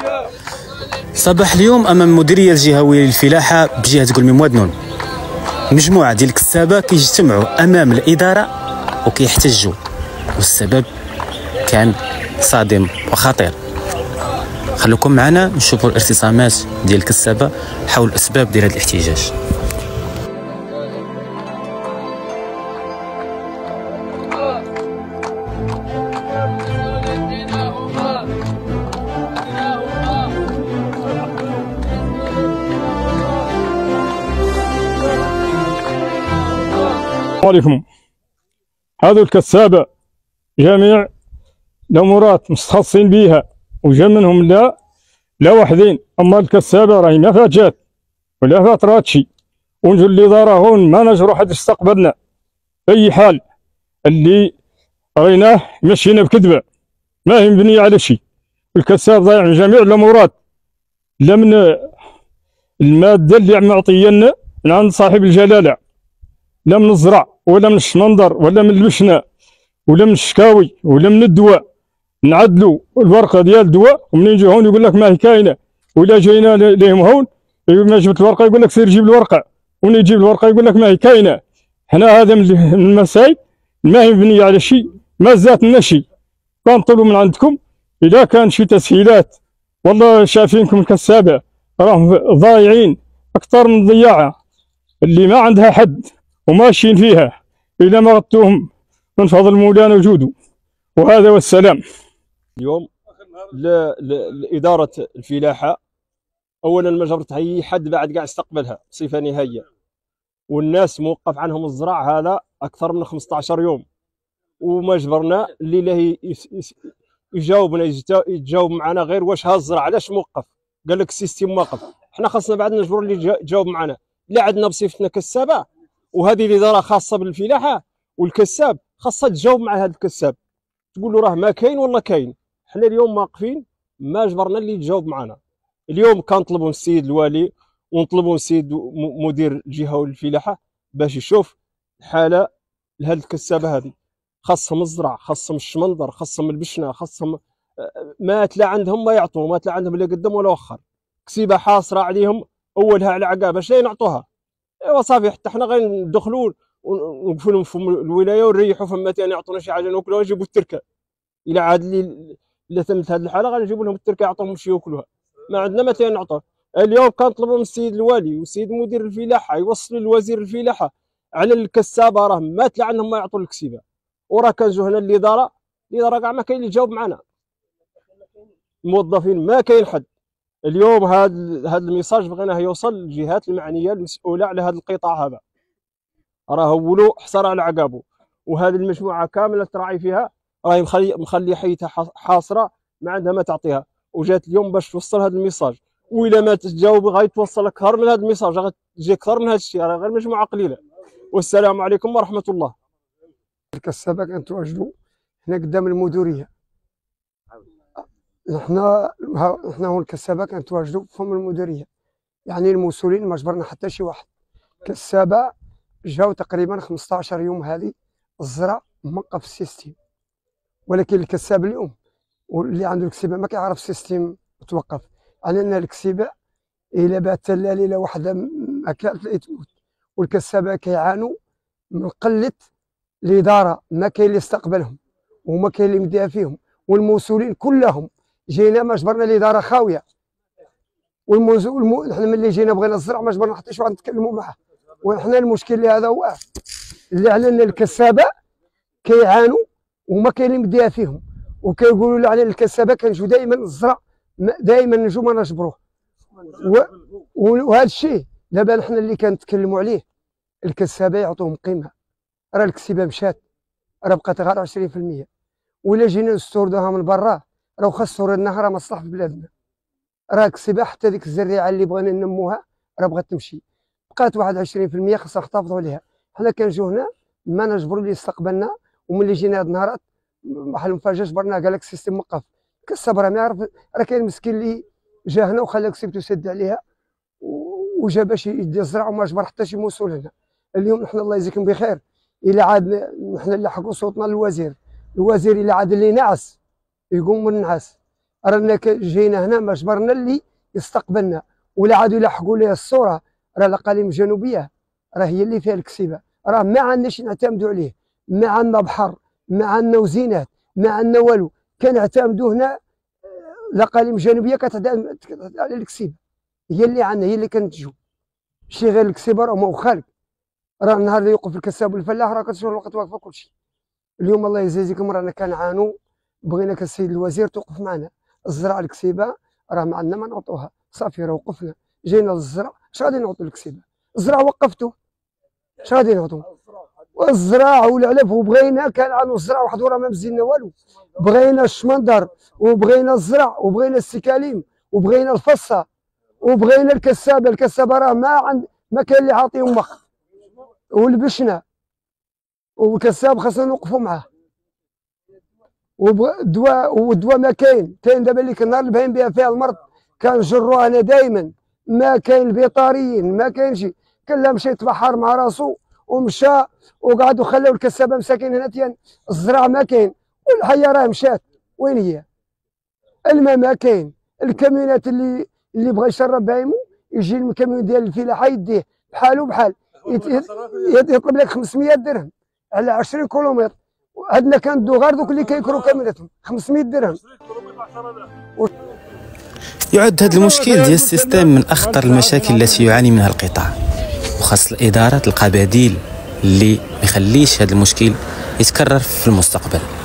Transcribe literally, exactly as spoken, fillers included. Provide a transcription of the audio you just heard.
صباح اليوم امام المديريه الجهويه للفلاحه بجهه قلمي موادنون مجموعه ديال الكسابه كيجتمعوا امام الاداره وكيحتجوا، والسبب كان صادم وخطير. خلوكم معنا نشوفوا الارتسامات ديال الكسابه حول الاسباب ديال هذا الاحتجاج. عليكم. هذو الكسابة جميع الأمورات مستخصين بيها، وجا منهم لا لا وحدين، أما الكسابة راهي ما فيها جات ولا فيها تراتشي، ونجو الإدارة هون ما نجرو حد يستقبلنا أي حال. اللي ريناه مشينا بكذبة ما هي مبنية على شيء. الكساب ضايع من جميع الأمورات، لا من المادة اللي معطية لنا من عند صاحب الجلالة، لا من الزرع ولا من الشمندر ولا من المشنى ولا من الشكاوي ولا من الدواء. نعدلوا الورقه ديال الدواء ومنين يجي هون يقول لك ما هي كاينه، ولا جينا لهم هون ما جبت الورقه يقول لك سير جيب الورقه، ومنين يجيب الورقه يقول لك ما هي كاينه. حنا هذا من المسائل ما هي مبنيه على شيء، ما زات لنا شيء. كنطلبوا من عندكم اذا كان شي تسهيلات، والله شايفينكم الكسابه راهم ضايعين اكثر من ضياعه اللي ما عندها حد وماشيين فيها، إذا ما غطوهم من فضل مولانا وجوده. وهذا والسلام. اليوم لإدارة الفلاحة أولا ما جبرت أي حد بعد قاعد يستقبلها بصفة نهائية، والناس موقف عنهم الزراع هذا أكثر من خمسة عشر يوم، وما جبرنا اللي له يجاوبنا يتجاوب معنا غير واش ها الزراع علاش موقف. قال لك السيستم واقف، احنا خاصنا بعد نجبر اللي يجاوب معنا. لا عندنا بصفتنا كسابة، وهذه الاداره خاصه بالفلاحه، والكساب خاصها تجاوب مع هذا الكساب تقول له راه ما كاين والله كاين. حنا اليوم واقفين ما جبرنا اللي يتجاوب معنا. اليوم كنطلبوا من السيد الوالي ونطلبوا من السيد مدير الجهه للفلاحه باش يشوف الحاله لهذه الكسابه هذه. خاصهم الزرع، خاصهم الشمندر، خاصهم البشنه، خاصهم ما تلا عندهم ما يعطوا، ما تلا عندهم لا قدام ولا وخر. كسيبه حاصره عليهم اولها على عقاب باش لا ينعطوها. ايوا صافي حتى حنا غندخلوا ونوقفوا لهم في الولايه ونريحوا فما ثاني يعطونا شي حاجه ناكلوها ونجيبوا التركه. الى عاد اللي الا تمت هذه الحاله غنجيبوا لهم التركه يعطوهم شي ياكلوها. ما عندنا ما ثاني نعطوه. اليوم كنطلبوا من السيد الوالي والسيد مدير الفلاحه يوصلوا لوزير الفلاحه على الكسابه راه ما تلا عندهم ما يعطوا الكسيبه. وراه كنجوا هنا الاداره، الاداره كاع ما كاين اللي يجاوب معنا. الموظفين ما كاين حد. اليوم هذا هذا الميساج بغيناه يوصل للجهات المعنيه المسؤوله على هذا القطاع هذا. راه هو حصر على عقابه، وهذه المجموعه كامله تراعي فيها راهي مخلي مخلي حيتها حاصره ما عندها ما تعطيها، وجات اليوم باش توصل هذا الميساج. وإلا ما تجاوب غيتوصل اكثر من هذا الميساج، غتجي اكثر من هذا الشيء، راه غير مجموعه قليله. والسلام عليكم ورحمه الله. الكسابه كنتواجدوا هنا قدام المديريه. حنا حنا هون الكسابه كنتواجدوا فم المديريه، يعني المسؤولين ما جبرنا حتى شي واحد. كسابه جاو تقريبا خمسة عشر يوم هذه الزرع موقف السيستم، ولكن الكساب اليوم واللي عنده الكسيبه ما كيعرف السيستم توقف. على ان الكسيبه الا بات لا ليله واحده ما كانت تموت، والكسابه كيعانوا من قله الاداره، ما كاين اللي يستقبلهم وما كاين اللي مديها فيهم، والمسؤولين كلهم جينا ما جبرنا الاداره خاويه. والمسؤول حنا ملي جينا بغينا الزرع ما جبرنا حتى شي واحد نتكلموا معاه. وحنا المشكل اللي هذا هو اللي على ان الكسابه كيعانوا وما كاين اللي مديها فيهم، وكيقولوا لي على الكسابه كنجيو دائما الزرع دائما نجو ما نجبروه. وهذا الشيء دابا حنا اللي كنتكلموا عليه الكسابه يعطوهم قيمه. راه الكسيبه مشات، راه بقات غير عشرين في المية، ولا جينا نستوردوها من برا راه خاص استوردناها راه مصلحه في بلادنا. راه الكسيبه حتى ديك الزريعه اللي بغينا ننموها راه بغات تمشي، بقات واحد عشرين في المية خاصنا نحتفظوا عليها. حنا كنجيو هنا ما نجبروا اللي يستقبلنا، وملي جينا هاد النهارات بحال المفاجاه جبرنا قال لك السيستم موقف. كساب راه ما يعرف، راه كاين مسكين اللي جا هنا وخلى كسيبته سد عليها وجا باش يدي الزرع وما جبر حتى شي مسؤول هنا. اليوم نحن الله يجزيكم بخير الى عاد نحن نلحقوا صوتنا للوزير. الوزير الى عاد اللي نعس يقوم من النعاس، رانا جينا هنا ما جبرنا اللي يستقبلنا، ولا عادوا يلحقوا لي الصوره. راه الاقاليم الجنوبيه راه هي اللي فيها الكسيبه، راه ما عندناش نعتمدوا عليه، ما عندنا بحر، ما عندنا وزينات، ما عندنا والو. كنعتمدوا هنا الاقاليم الجنوبيه كتعتمد على الكسيبه، هي اللي عندنا، هي اللي كنتجو. ماشي غير الكسيبه، راه ما خالق. راه النهار اللي يوقف الكساب والفلاح راه كتشوف الوقت واقفه كلشي. اليوم الله يجازيكم رانا كنعانوا، بغينا كالسيد الوزير توقف معنا. الزراعه الكسيبه راه ما عندنا ما نعطوها، صافي راه وقفنا، جينا للزرع. اش غادي نعطوا الكسيبه؟ الزرع وقفتو، اش غادي نعطوا؟ والزراع والعلف وبغينا كان عنو الزرع وحده راه ما مزينا والو. بغينا الشمندر وبغينا الزرع وبغينا السكاليم وبغينا الفصه وبغينا الكسابه. الكسابه راه ما عند ما كاين اللي عاطيهم وقت، ولبشنا والكساب خاصنا نوقفوا معاه. والدواء والدواء ما كاين. كاين دابا اللي كنا البهايم بها فيها المرض كنجروها انا دائما، ما كاين البيطاريين، ما كاين شي. كان لا مشى يتبحر مع راسو ومشى وقعدوا خلاو الكسابه مساكين هنا تيان. الزراعه ما كاين، والحيه راه مشات. وين هي؟ الماء ما كاين. الكاميونات اللي اللي بغى يشرب بهايمو يجي الكاميون ديال الفلاحه يديه بحالو بحال، يطلب لك خمسمية درهم على عشرين كيلومتر. عندنا كندو غير دوك اللي كيكرو كاميرتهم خمسمية درهم. يعد هذا المشكل ديال السيستم من اخطر المشاكل التي يعاني منها القطاع، وخاص الاداره تلقى بديل اللي ما يخليش هذا المشكل يتكرر في المستقبل.